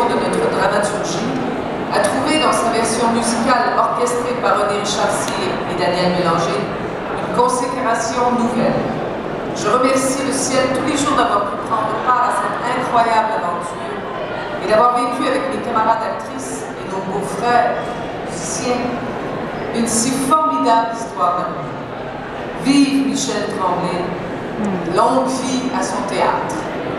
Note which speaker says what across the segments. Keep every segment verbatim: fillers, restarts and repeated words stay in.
Speaker 1: l'évolution de notre dramaturgie, a trouvé dans sa version musicale orchestrée par René Richard Cyr et Daniel Bélanger une consécration nouvelle. Je remercie le ciel tous les jours d'avoir pu prendre part à cette incroyable aventure et d'avoir vécu avec mes camarades actrices et nos beaux-frères musiciens une si formidable histoire d'amour. Vive Michel Tremblay, longue vie à son théâtre.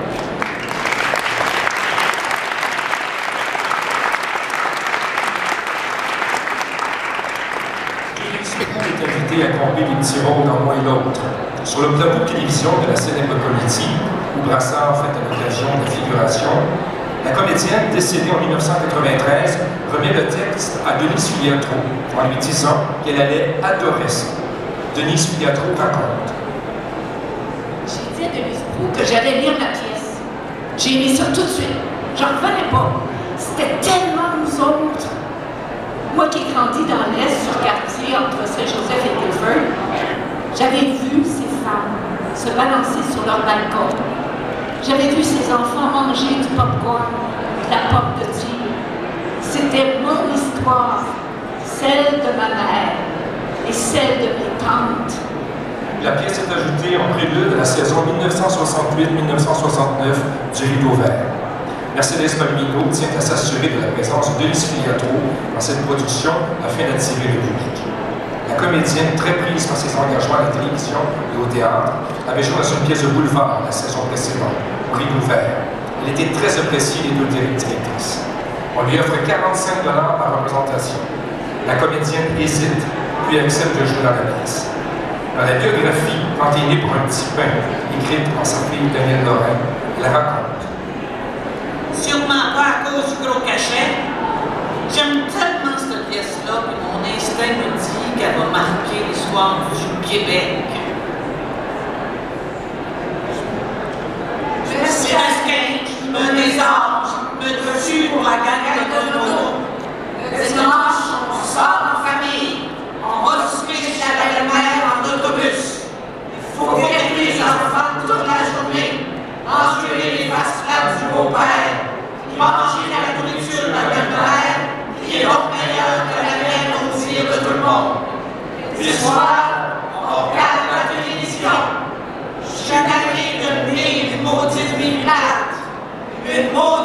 Speaker 2: Est invité à combler des petits rôles dans l'un et l'autre. Sur le plateau de télévision de la célèbre comédie, où Brassard fait à l'occasion de figuration, la comédienne, décédée en mille neuf cent quatre-vingt-treize, remet le texte à Denise Filiatro en lui disant qu'elle allait adorer ça. Denise Filiatro raconte.
Speaker 3: J'ai dit à Denise Proulx que j'allais lire ma pièce. J'ai aimé ça tout de suite. J'en revenais pas. C'était tellement nous autres. Moi qui ai grandi dans l'Est, sur quartier, entre Saint-Joseph et Guilford, j'avais vu ces femmes se balancer sur leur balcon. J'avais vu ces enfants manger du popcorn, de la pomme de tir. C'était mon histoire, celle de ma mère et celle de mes tantes.
Speaker 2: La pièce est ajoutée en prélude de la saison mille neuf cent soixante-huit mille neuf cent soixante-neuf du Rideau Vert. Mercedes Palomino tient à s'assurer de la présence de Denise Filiatro dans cette production afin d'attirer le public. La comédienne, très prise par ses engagements à la télévision et au théâtre, avait joué dans une pièce de boulevard la saison précédente, au Rideau Vert. Elle était très appréciée des deux directrices. On lui offre quarante-cinq dollars par représentation. La comédienne hésite, puis accepte de jouer dans la pièce. Dans la biographie « Quand il est né pour un petit pain », écrite par sa fille Danielle Lorrain, elle raconte.
Speaker 4: Sûrement pas à cause du gros cachet. J'aime tellement cette pièce-là que mon instinct me dit qu'elle va marquer l'histoire du Québec. Je suis resquin, me des anges, me tue pour la gang de Bruno. Le dimanche, on sort en famille. On va souper chez la belle-mère en autobus. Il faut guetter les enfants toute la journée. Enculer les faces plates du beau-père. Manger la nourriture de la belle-mère, qui est donc meilleure que la mienne au dire de tout le monde. Puis le soir, on regarde la télévision. Chaque année, de nez une maudite vie plate, une maudite